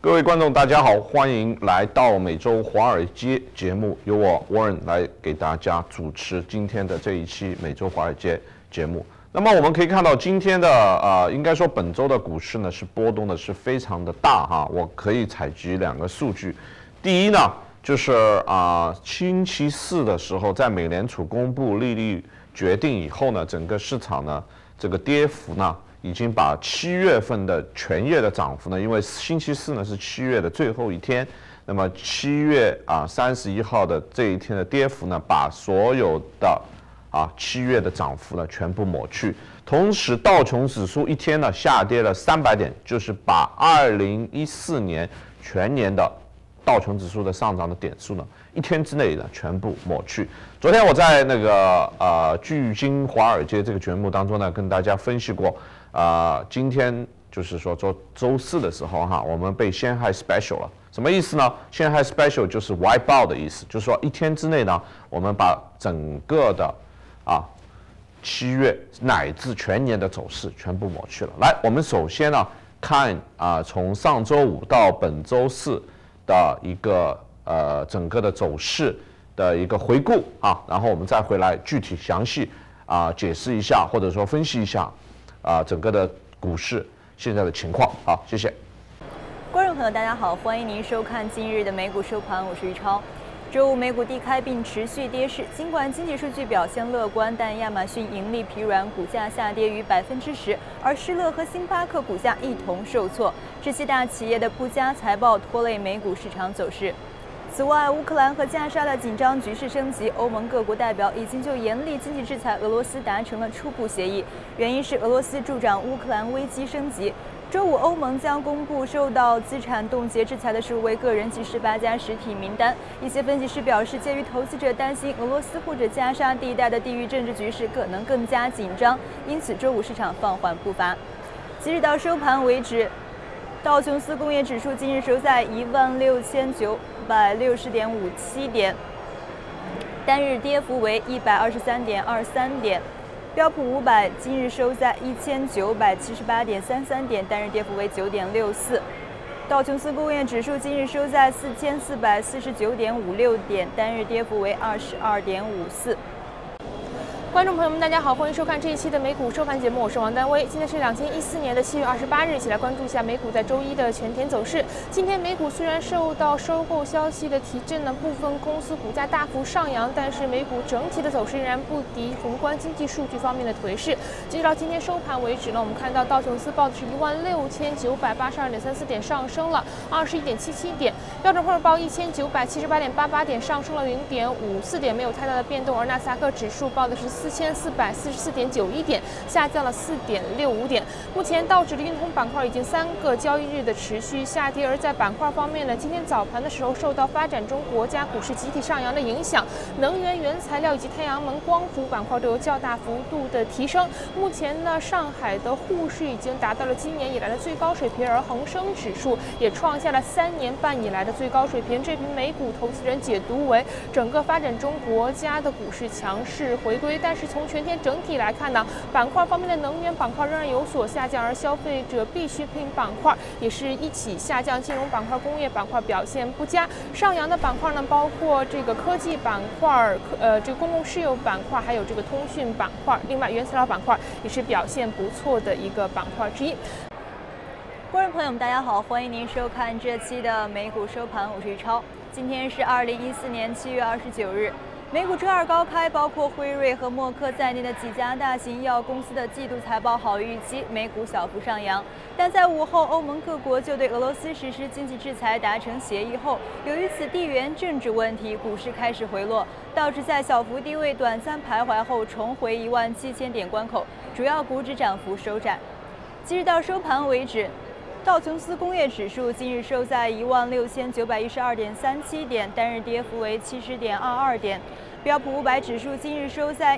各位观众，大家好，欢迎来到每周华尔街节目，由我 Warren 来给大家主持今天的这一期每周华尔街节目。那么我们可以看到，今天的应该说本周的股市呢是波动的是非常的大哈。我可以采集2个数据，第一呢就是星期四的时候，在美联储公布利率决定以后呢，整个市场呢这个跌幅呢。已经把7月份的全月的涨幅呢，因为星期四呢是7月的最后一天，那么7月31号的这一天的跌幅呢，把所有的7月的涨幅呢全部抹去。同时，道琼指数一天呢下跌了300点，就是把2014年全年的道琼指数的上涨的点数呢，一天之内呢全部抹去。昨天我在那个巨金华尔街这个节目当中呢，跟大家分析过。今天就是说周四的时候哈，我们被陷害 special 了，什么意思呢？陷害 special 就是 wipe out 的意思，就是说一天之内呢，我们把整个的7月乃至全年的走势全部抹去了。来，我们首先呢看从上周五到本周四的一个整个的走势的一个回顾然后我们再回来具体详细解释一下，或者说分析一下。整个的股市现在的情况。好，谢谢。 观众朋友，大家好，欢迎您收看今日的美股收盘，我是于超。周五美股低开并持续跌势，尽管经济数据表现乐观，但亚马逊盈利疲软，股价下跌逾10%，而施乐和星巴克股价一同受挫，这些大企业的不佳财报拖累美股市场走势。此外，乌克兰和加沙的紧张局势升级，欧盟各国代表已经就严厉经济制裁俄罗斯达成了初步协议，原因是俄罗斯助长乌克兰危机升级。周五，欧盟将公布受到资产冻结制裁的15位个人及18家实体名单。一些分析师表示，鉴于投资者担心俄罗斯或者加沙地带的地域政治局势可能更加紧张，因此周五市场放缓步伐。即日到收盘为止，道琼斯工业指数今日收在16960.57点，单日跌幅为123.23点。标普500今日收在1978.33点，单日跌幅为9.64。道琼斯工业指数今日收在4449.56点，单日跌幅为22.54。观众朋友们，大家好，欢迎收看这一期的美股收盘节目，我是王丹薇。今天是2014年7月28日，一起来关注一下美股在周一的全天走势。今天美股虽然受到收购消息的提振呢，部分公司股价大幅上扬，但是美股整体的走势仍然不敌宏观经济数据方面的颓势。截止到今天收盘为止呢，我们看到道琼斯报的是16982.34点，上升了21.77点；标准普尔报1978.88点，上升了0.54点，没有太大的变动。而纳斯达克指数报的是4444.91点，下降了4.65点。目前道指的运通板块已经3个交易日的持续下跌，而在板块方面呢，今天早盘的时候受到发展中国家股市集体上扬的影响，能源、原材料以及太阳能光伏板块都有较大幅度的提升。目前呢，上海的沪市已经达到了今年以来的最高水平，而恒生指数也创下了3年半以来的最高水平。这批美股投资人解读为整个发展中国家的股市强势回归。但是从全天整体来看呢，板块方面的能源板块仍然有所下降，而消费者必需品板块也是一起下降，金融板块、工业板块表现不佳。上扬的板块呢，包括这个科技板块、这个公共事业板块，还有这个通讯板块。另外，原材料板块也是表现不错的一个板块之一。观众朋友们，大家好，欢迎您收看这期的美股收盘，我是于超。今天是2014年7月29日。美股周二高开，包括辉瑞和默克在内的几家大型医药公司的季度财报好于预期，美股小幅上扬。但在午后，欧盟各国就对俄罗斯实施经济制裁达成协议后，由于此地缘政治问题，股市开始回落，道指在小幅低位短暂徘徊后重回17000点关口，主要股指涨幅收窄。即日到收盘为止，道琼斯工业指数今日收在16912.37点，单日跌幅为70.22点。标普500指数今日收在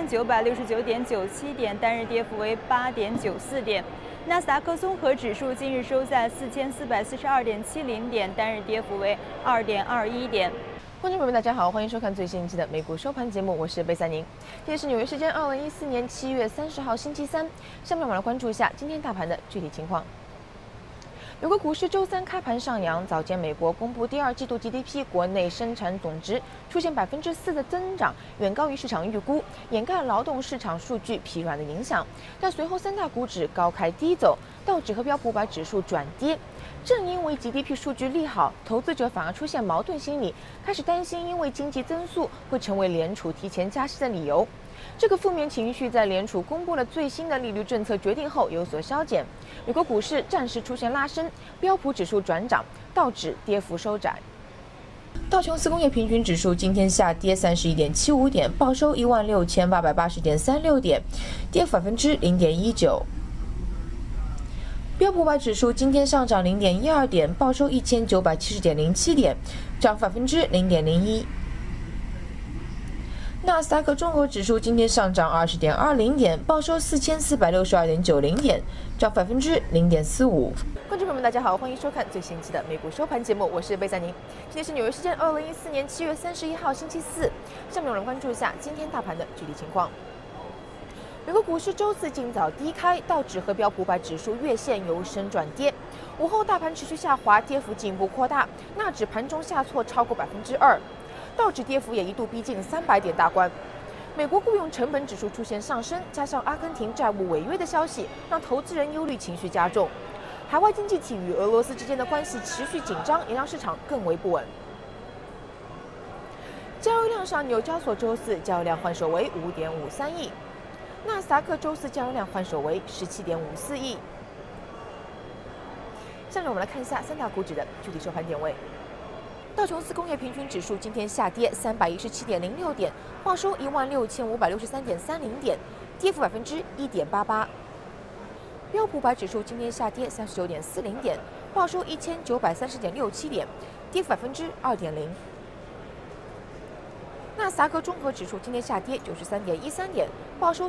1969.97点，单日跌幅为8.94点。纳斯达克综合指数今日收在4442.70点，单日跌幅为2.21点。 观众朋友们，大家好，欢迎收看最新一期的美股收盘节目，我是贝赛宁。今天是纽约时间2014年7月30号星期三，下面我们来关注一下今天大盘的具体情况。 美国股市周三开盘上扬，早间美国公布第二季度 GDP 国内生产总值出现4%的增长，远高于市场预估，掩盖劳动市场数据疲软的影响。但随后三大股指高开低走，道指和标普500指数转跌。正因为 GDP 数据利好，投资者反而出现矛盾心理，开始担心因为经济增速会成为联储提前加息的理由。这个负面情绪在联储公布了最新的利率政策决定后有所消减，美国股市暂时出现拉升，标普指数转涨，道指跌幅收窄。道琼斯工业平均指数今天下跌31.75点，报收16880.36点，跌幅0.19%。标普500指数今天上涨0.12点，报收1970.07点，涨0.01%。纳斯达克综合指数今天上涨20.20点，报收4462.90点，涨0.45%。观众朋友们，大家好，欢迎收看最新一期的美股收盘节目，我是贝赛宁。今天是纽约时间2014年7月31号星期四。下面我们关注一下今天大盘的具体情况。美国股市周四今早低开，道指和标普500指数月线由升转跌，午后大盘持续下滑，跌幅进一步扩大，纳指盘中下挫超过2%。道指跌幅也一度逼近300点大关。美国雇佣成本指数出现上升，加上阿根廷债务违约的消息，让投资人忧虑情绪加重。海外经济体与俄罗斯之间的关系持续紧张，也让市场更为不稳。交易量上，纽交所周四交易量换手为5.53亿，纳斯达克周四交易量换手为17.54亿。下面我们来看一下三大股指的具体收盘点位。道琼斯工业平均指数今天下跌317.06点，报收16563.30点，跌幅1.88%。标普500指数今天下跌39.40点，报收1930.67点，跌幅2.0%。纳斯达克综合指数今天下跌93.13点，报收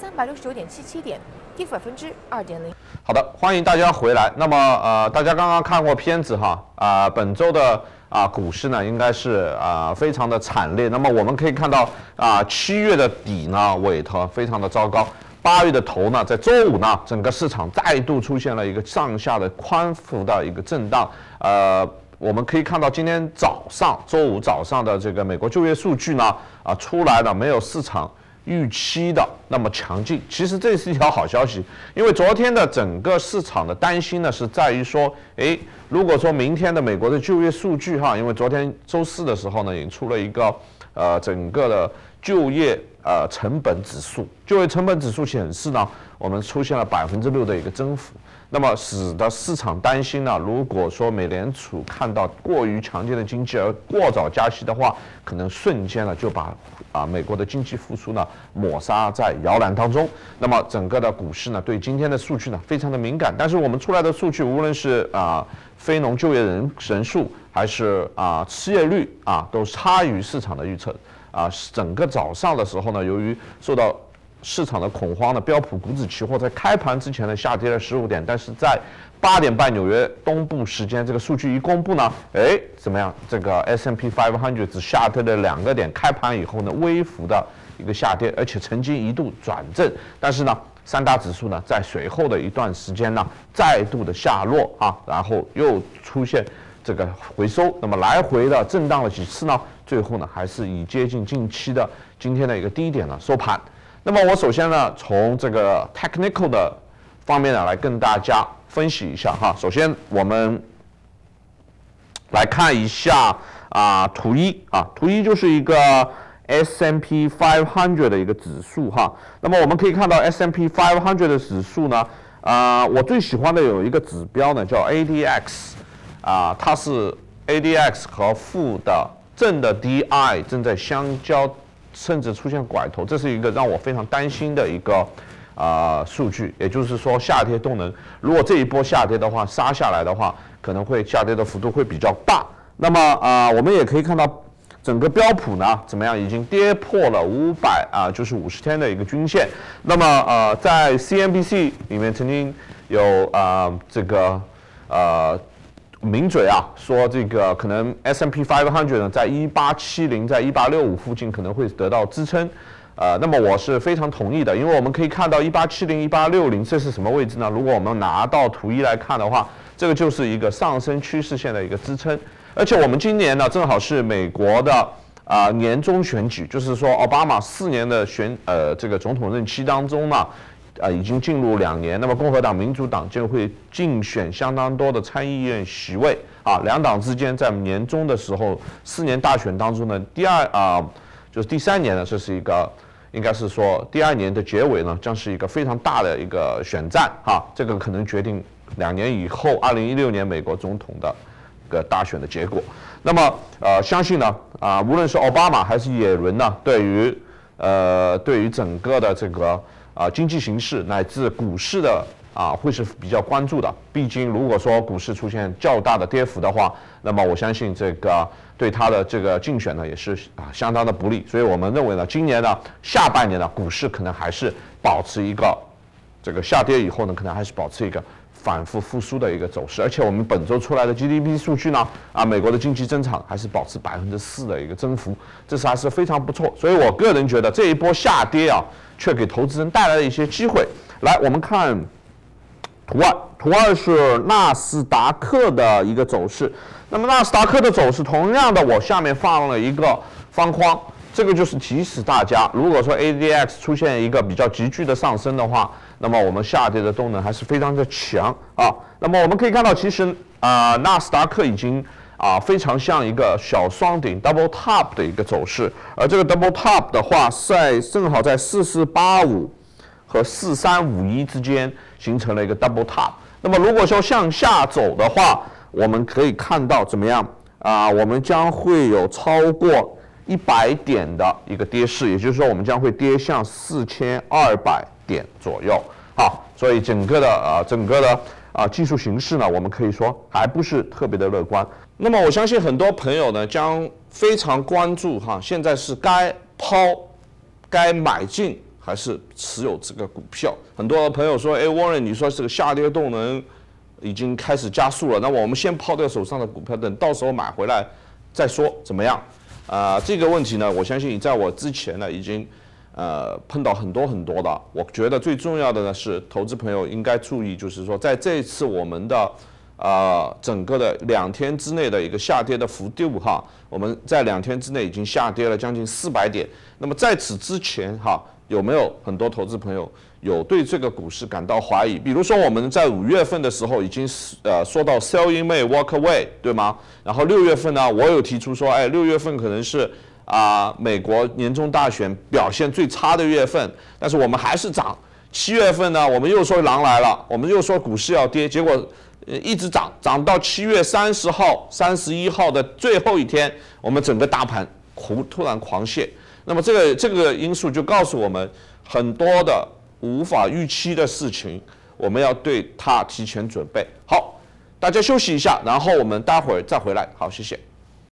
4369.77点，跌幅2.0%。 好的，欢迎大家回来。那么大家刚刚看过片子哈，本周的股市呢应该是非常的惨烈。那么我们可以看到7月的底呢尾头非常的糟糕，8月的头呢在周五呢整个市场再度出现了一个上下的宽幅的一个震荡。我们可以看到今天早上周五早上的这个美国就业数据呢出来了，没有市场预期的那么强劲。其实这是一条好消息，因为昨天的整个市场的担心呢是在于说，如果说明天的美国的就业数据哈，因为昨天周四的时候呢，已经出了一个整个的就业成本指数，就业成本指数显示呢，我们出现了6%的一个增幅。那么使得市场担心呢，如果说美联储看到过于强劲的经济而过早加息的话，可能瞬间呢就把美国的经济复苏呢抹杀在摇篮当中。那么整个的股市呢对今天的数据呢非常的敏感，但是我们出来的数据无论是非农就业人数还是失业率都差于市场的预测。整个早上的时候呢，由于受到市场的恐慌呢，标普股指期货在开盘之前呢下跌了15点，但是在8点半纽约东部时间，这个数据一公布呢，怎么样？这个 S&P 500只下跌了2个点，开盘以后呢微幅的一个下跌，而且曾经一度转正，但是呢三大指数呢在随后的一段时间呢再度的下落然后又出现这个回收，那么来回的震荡了几次呢，最后呢还是以接近近期的今天的一个低点呢收盘。那么我首先呢，从这个 technical 的方面呢，来跟大家分析一下哈。首先我们来看一下图一图一就是一个 S&P 500的一个指数哈。那么我们可以看到 S&P 500的指数呢，我最喜欢的有一个指标呢叫 ADX，它是 ADX 和负的正的 DI 正在相交。甚至出现拐头，这是一个让我非常担心的一个数据，也就是说下跌动能，如果这一波下跌的话，杀下来的话，可能会下跌的幅度会比较大。那么我们也可以看到整个标普呢怎么样，已经跌破了500就是50天的一个均线。那么在 CNBC 里面曾经有这个名嘴说这个可能 S&P 500呢在1870在1865附近可能会得到支撑那么我是非常同意的，因为我们可以看到1870、1860这是什么位置呢？如果我们拿到图1来看的话，这个就是一个上升趋势线的一个支撑。而且我们今年呢，正好是美国的年终选举，就是说奥巴马4年的这个总统任期当中呢，已经进入2年。那么共和党、民主党就会竞选相当多的参议院席位啊。两党之间在年终的时候，4年大选当中呢，就是第3年呢，这是一个。应该是说，第2年的结尾呢，将是一个非常大的一个选战哈，这个可能决定2年以后2016年美国总统的一个大选的结果。那么相信呢无论是奥巴马还是耶伦呢，对于整个的这个经济形势乃至股市的会是比较关注的。毕竟如果说股市出现较大的跌幅的话，那么我相信这个对他的这个竞选呢也是相当的不利。所以我们认为呢，今年呢下半年呢股市可能还是保持一个这个下跌以后呢，可能还是保持一个反复复苏的一个走势。而且我们本周出来的 GDP 数据呢，美国的经济增长还是保持4%的一个增幅，这是还是非常不错。所以我个人觉得这一波下跌却给投资人带来了一些机会。来，我们看图2是纳斯达克的一个走势。那么纳斯达克的走势，同样的，我下面放了一个方框，这个就是提示大家，如果说 ADX 出现一个比较急剧的上升的话，那么我们下跌的动能还是非常的强啊。那么我们可以看到，其实纳斯达克已经非常像一个小双顶 double top 的一个走势，而这个 double top 的话，正好在4485和4351之间形成了一个 double top。那么如果说向下走的话，我们可以看到怎么样我们将会有超过100点的一个跌势，也就是说我们将会跌向4200点左右。好，所以整个的技术形势呢，我们可以说还不是特别的乐观。那么我相信很多朋友呢将非常关注现在是该抛、该买进还是持有这个股票。很多朋友说，Warren， 你说这个下跌动能已经开始加速了，那我们先抛掉手上的股票，等到时候买回来再说，怎么样？这个问题呢，我相信在我之前呢已经碰到很多的。我觉得最重要的呢是投资朋友应该注意，就是说在这一次我们的整个的2天之内的一个下跌的幅度我们在2天之内已经下跌了将近400点。那么在此之前有没有很多投资朋友有对这个股市感到怀疑？比如说我们在5月份的时候已经说到 sell in May walk away， 对吗？然后6月份呢，我有提出说，6月份可能是美国年终大选表现最差的月份，但是我们还是涨。7月份呢，我们又说狼来了，我们又说股市要跌，结果一直涨到7月30号、31号的最后一天，我们整个大盘突然狂泻。那么这个因素就告诉我们很多的无法预期的事情，我们要对它提前准备好。大家休息一下，然后我们待会儿再回来。好，谢谢。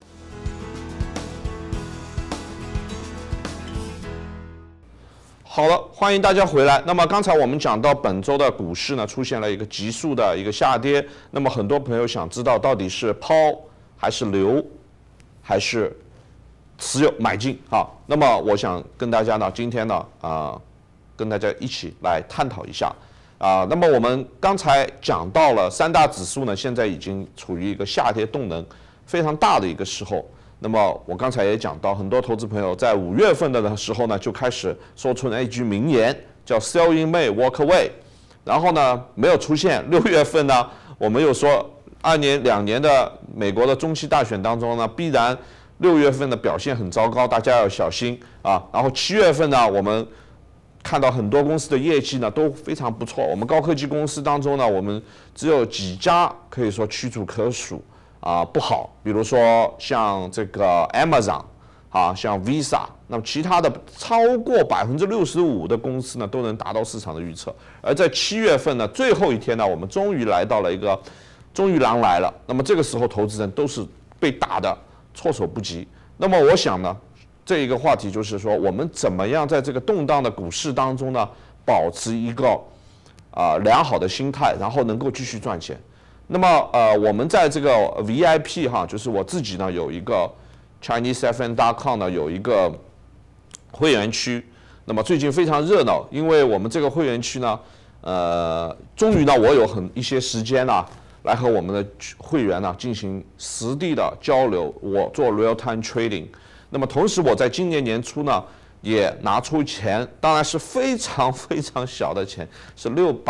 好了，欢迎大家回来。那么刚才我们讲到本周的股市呢，出现了一个急速的一个下跌。那么很多朋友想知道到底是抛还是留，还是持有买进那么我想跟大家呢，今天呢跟大家一起来探讨一下那么我们刚才讲到了3大指数呢，现在已经处于一个下跌动能非常大的一个时候。那么我刚才也讲到，很多投资朋友在5月份的时候呢，就开始说出了一句名言，叫 "Sell in May, walk away"。然后呢，没有出现。6月份呢，我们又说2年的美国的中期大选当中呢，必然6月份的表现很糟糕，大家要小心然后7月份呢，我们看到很多公司的业绩呢都非常不错。我们高科技公司当中呢，我们只有几家可以说屈指可数不好，比如说像这个 Amazon 像 Visa， 那么其他的超过65%的公司呢都能达到市场的预测。而在7月份呢，最后一天呢，我们终于来到了终于狼来了。那么这个时候，投资人都是被打的措手不及。那么我想呢，这一个话题就是说，我们怎么样在这个动荡的股市当中呢，保持一个良好的心态，然后能够继续赚钱。那么我们在这个 VIP 就是我自己呢有一个 ChineseFN.com 呢有一个会员区。 那么最近非常热闹，因为我们这个会员区呢，终于呢我有一些时间呢，来和我们的会员呢进行实地的交流，我做 real time trading。那么同时我在今年年初呢，也拿出钱，当然是非常非常小的钱，是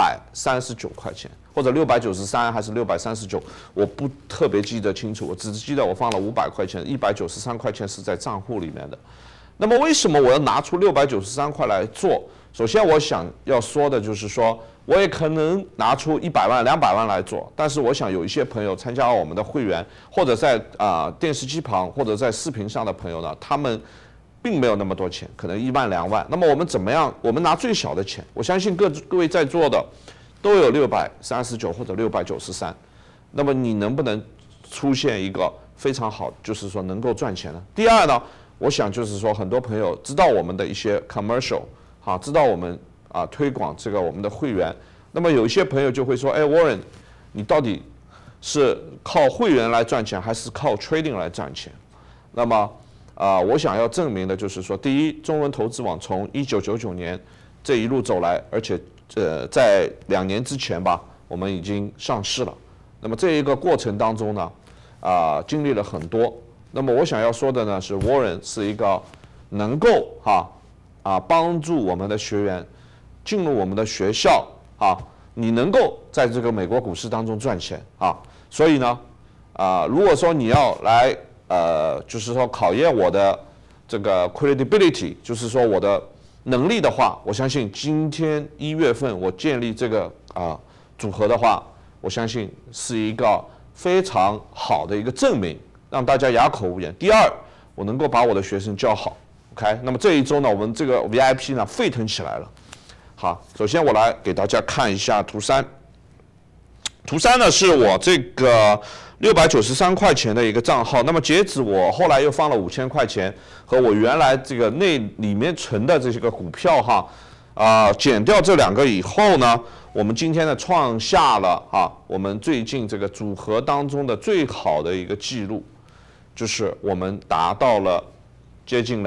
639块钱，或者693还是639，我不特别记得清楚，我只记得我放了500块钱，193块钱是在账户里面的。那么为什么我要拿出693块来做？首先我想要说的就是说，我也可能拿出100万、200万来做，但是我想有一些朋友参加我们的会员，或者在电视机旁或者在视频上的朋友呢，他们并没有那么多钱，可能1万、2万。那么我们怎么样？我们拿最小的钱，我相信各位在座的都有639或者693。那么你能不能出现一个非常好，就是说能够赚钱呢？第二呢？我想就是说，很多朋友知道我们的一些 commercial， 知道我们推广这个我们的会员。那么有一些朋友就会说，哎 ，Warren， 你到底是靠会员来赚钱，还是靠 trading 来赚钱？那么我想要证明的就是说，第一，中文投资网从1999年这一路走来，而且在2年之前吧，我们已经上市了。那么这一个过程当中呢，经历了很多。那么我想要说的呢是 ，Warren 是一个能够帮助我们的学员进入我们的学校你能够在这个美国股市当中赚钱所以呢如果说你要来就是说考验我的这个 credibility， 就是说我的能力的话，我相信今天1月份我建立这个组合的话，我相信是一个非常好的一个证明。让大家哑口无言。第二，我能够把我的学生教好 ，OK。那么这一周呢，我们这个 VIP 呢沸腾起来了。好，首先我来给大家看一下图3。图3呢是我这个693块钱的一个账号。那么截止我后来又放了5000块钱和我原来这个里面存的这些个股票减掉这2个以后呢，我们今天呢创下了我们最近这个组合当中的最好的一个记录。就是我们达到了接近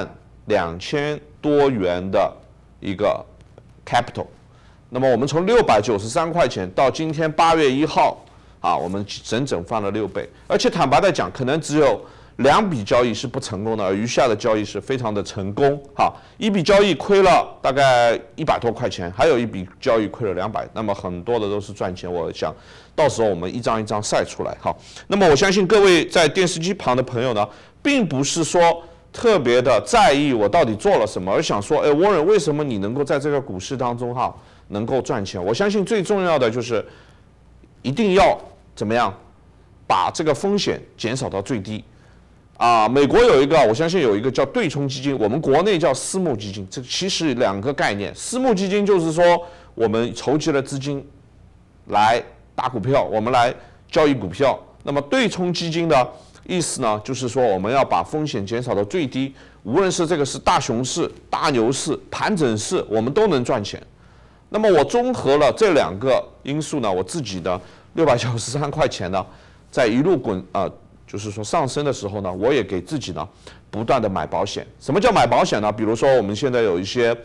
22000多元的一个 capital， 那么我们从693块钱到今天8月1号我们整整翻了6倍，而且坦白的讲，可能只有2笔交易是不成功的，而余下的交易是非常的成功一笔交易亏了大概100多块钱，还有一笔交易亏了200，那么很多的都是赚钱。我想到时候我们一张一张晒出来那么我相信各位在电视机旁的朋友呢，并不是说特别的在意我到底做了什么，而想说，哎 ，Warren， 为什么你能够在这个股市当中能够赚钱？我相信最重要的就是一定要怎么样把这个风险减少到最低。美国有一个，我相信有一个叫对冲基金，我们国内叫私募基金，这其实2个概念。私募基金就是说我们筹集了资金来打股票，我们来交易股票。那么对冲基金的意思呢，就是说我们要把风险减少到最低，无论是这个是大熊市、大牛市、盘整市，我们都能赚钱。那么我综合了这2个因素呢，我自己的693块钱呢，在一路就是说上升的时候呢，我也给自己呢不断的买保险。什么叫买保险呢？比如说我们现在有一些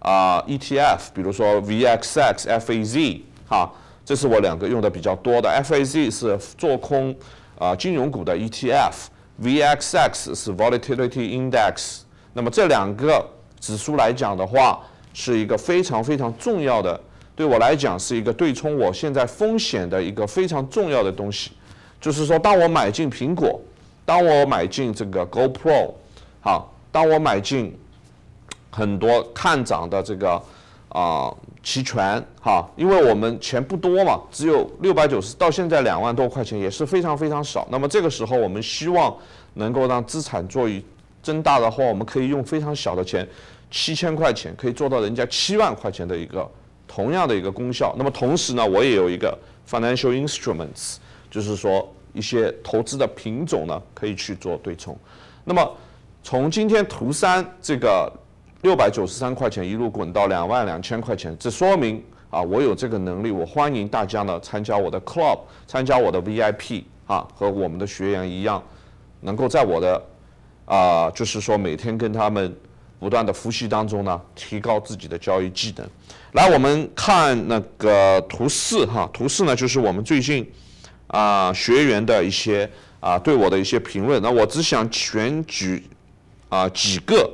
ETF， 比如说 VXX、FAZ 这是我2个用的比较多的。FAZ 是做空金融股的 ETF，VXX 是 Volatility Index。那么这2个指数来讲的话，是一个非常非常重要的，对我来讲是一个对冲我现在风险的一个非常重要的东西。就是说，当我买进苹果，当我买进这个 GoPro， 当我买进很多看涨的这个期权因为我们钱不多嘛，只有690，到现在2万多块钱也是非常非常少。那么这个时候，我们希望能够让资产做增大的话，我们可以用非常小的钱，7000块钱可以做到人家7万块钱的一个同样的一个功效。那么同时呢，我也有一个 financial instruments。就是说一些投资的品种呢，可以去做对冲。那么从今天图3这个693块钱一路滚到22000块钱，这说明我有这个能力。我欢迎大家呢参加我的 club， 参加我的 VIP 和我们的学员一样，能够在我的就是说每天跟他们不断的复习当中呢，提高自己的交易技能。来，我们看那个图4哈，图4呢就是我们最近学员的一些对我的一些评论。那我只想选举几个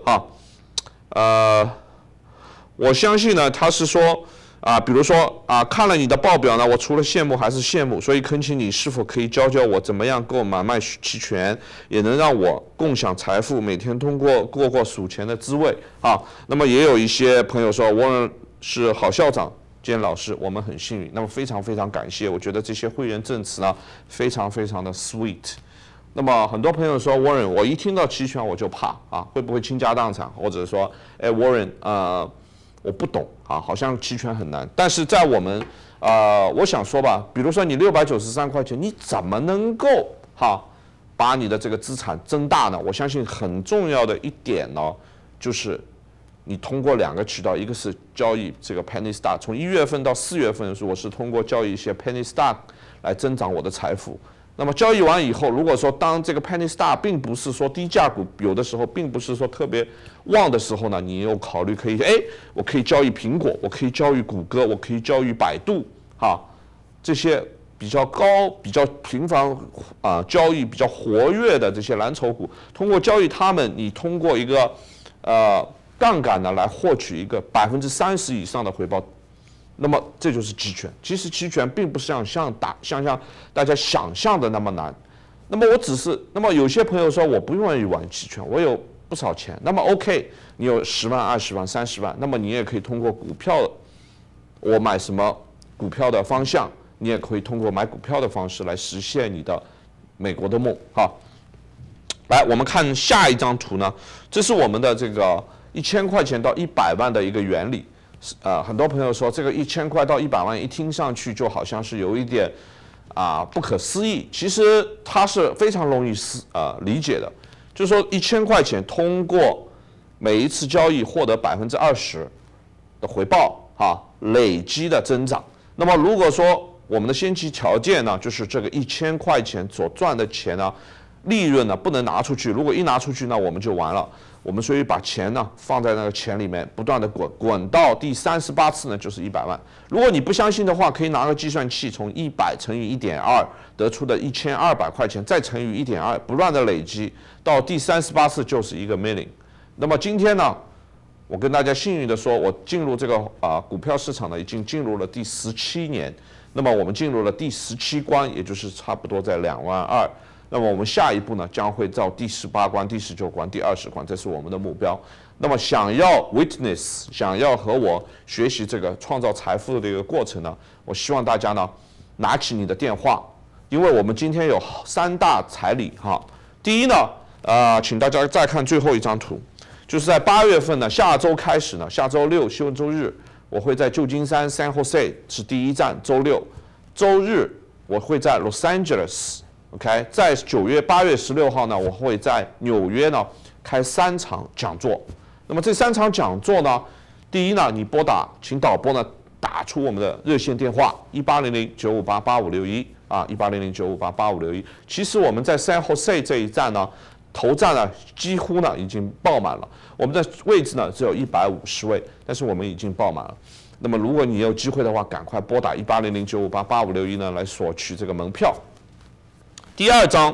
我相信呢他是说比如说看了你的报表呢，我除了羡慕还是羡慕，所以恳请你是否可以教教我怎么样购买卖期权，也能让我共享财富，每天通过过数钱的滋味那么也有一些朋友说Warren是好校长兼老师，我们很幸运。那么非常非常感谢，我觉得这些会员证词呢非常非常的 sweet。那么很多朋友说 Warren， 我一听到期权我就怕会不会倾家荡产，或者说Warren我不懂好像期权很难。但是在我们我想说吧，比如说你693块钱，你怎么能够把你的这个资产增大呢？我相信很重要的一点呢，就是你通过2个渠道，一个是交易这个 penny stock， 从1月份到4月份的时候，我是通过交易一些 penny stock 来增长我的财富。那么交易完以后，如果说当这个 penny stock 并不是说低价股，有的时候并不是说特别旺的时候呢，你又考虑可以我可以交易苹果，我可以交易谷歌，我可以交易百度这些比较高、比较频繁交易比较活跃的这些蓝筹股，通过交易它们，你通过一个杠杆呢来获取一个30%以上的回报。那么这就是期权。其实期权并不是像大家想象的那么难。那么那么有些朋友说我不愿意玩期权，我有不少钱。那么 OK， 你有10万、20万、30万，那么你也可以通过股票，我买什么股票的方向，你也可以通过买股票的方式来实现你的美国的梦来，我们看下一张图呢，这是我们的这个1000块钱到100万的一个原理。很多朋友说这个1000块到100万一听上去就好像是有一点不可思议，其实它是非常容易理解的，就是说1000块钱通过每一次交易获得20%的回报累积的增长。那么如果说我们的先期条件呢，就是这个1000块钱所赚的钱呢，利润呢不能拿出去，如果一拿出去那我们就完了。我们所以把钱呢放在那个钱里面，不断的滚到第38次呢就是100万。如果你不相信的话，可以拿个计算器，从100乘以1.2得出的1200块钱，再乘以1.2，不断的累积，到第38次就是1个 million。那么今天呢，我跟大家幸运的说，我进入这个股票市场呢，已经进入了第17年。那么我们进入了第17关，也就是差不多在2万2。那么我们下一步呢，将会到第18关、第19关、第20关，这是我们的目标。那么想要 witness， 想要和我学习这个创造财富的这个过程呢，我希望大家呢拿起你的电话，因为我们今天有3大彩礼第一呢，请大家再看最后一张图，就是在8月份呢，下周开始呢，下周6休周日，我会在旧金山 San Jose 是第一站，周6，周日我会在 Los Angeles。OK， 在8月16号呢，我会在纽约呢开3场讲座。那么这3场讲座呢，第一呢，你请导播呢打出我们的热线电话1800-958-8561 1800-958-8561。其实我们在 San Jose 这一站呢，头站呢几乎呢已经爆满了，我们的位置呢只有150位，但是我们已经爆满了。那么如果你有机会的话，赶快拨打1800-958-8561呢来索取这个门票。第二章，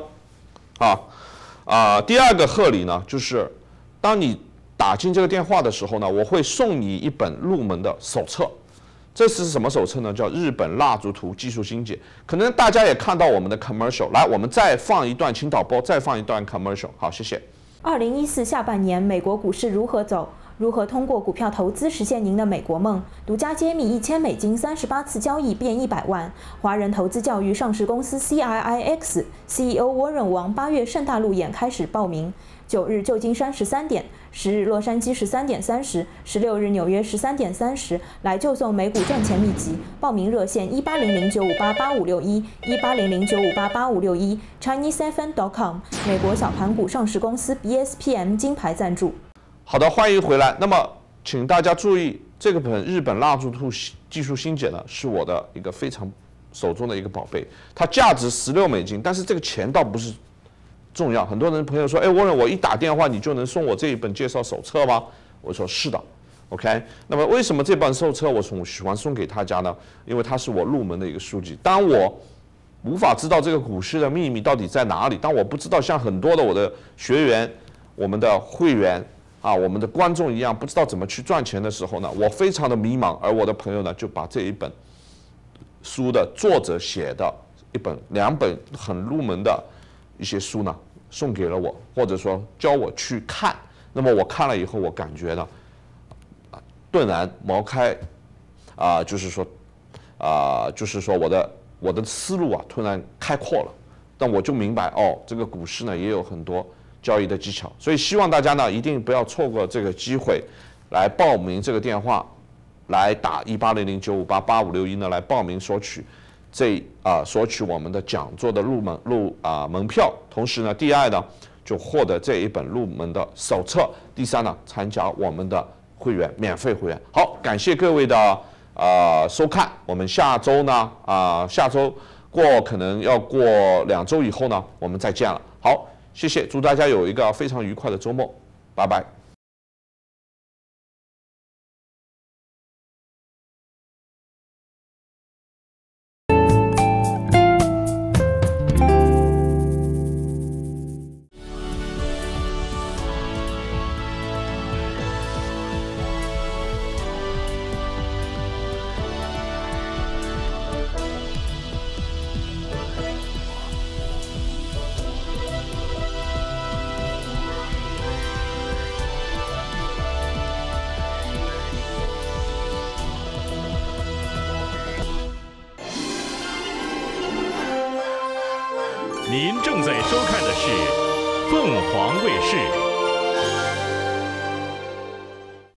第二个贺礼呢，就是当你打进这个电话的时候呢，我会送你一本入门的手册。这是什么手册呢？叫《日本蜡烛图技术新解》。可能大家也看到我们的 commercial， 来，我们再放一段，请导播再放一段 commercial。好，谢谢。 2014下半年美国股市如何走？如何通过股票投资实现您的美国梦？独家揭秘$1000 38次交易变100万。华人投资教育上市公司 CIIX CEO Warren 王8月盛大路演开始报名。9日旧金山13点，10日洛杉矶13点30， 16日纽约13点30，来就送美股赚钱秘籍。报名热线1800-958-8561 1800-958-8561 ChineseFN.com 美国小盘股上市公司 BSPM 金牌赞助。 好的，欢迎回来。那么，请大家注意，这个本日本蜡烛图技术新解呢，是我的一个非常手中的一个宝贝，它价值$16，但是这个钱倒不是重要。很多人朋友说，Warren，我一打电话你就能送我这一本介绍手册吗？ 我说是的。OK， 那么为什么这本手册我喜欢送给大家呢？因为它是我入门的一个书籍。当我无法知道这个股市的秘密到底在哪里，当我不知道像很多的我的学员、我们的会员啊、我们的观众一样，不知道怎么去赚钱的时候呢，我非常的迷茫。而我的朋友呢，就把这一本书的作者写的2本很入门的一些书呢，送给了我，或者说教我去看。那么我看了以后，我感觉呢，顿然茅开，就是说我的思路突然开阔了。但我就明白这个股市呢也有很多交易的技巧，所以希望大家呢一定不要错过这个机会，来报名这个电话，来打1800-958-8561呢来报名索取我们的讲座的门票。同时呢，第二呢就获得这一本入门的手册，第三呢参加我们的会员免费会员。好，感谢各位的收看，我们下周呢下周可能要过2周以后呢，我们再见了。好，谢谢，祝大家有一个非常愉快的周末，拜拜。 您正在收看的是凤凰卫视。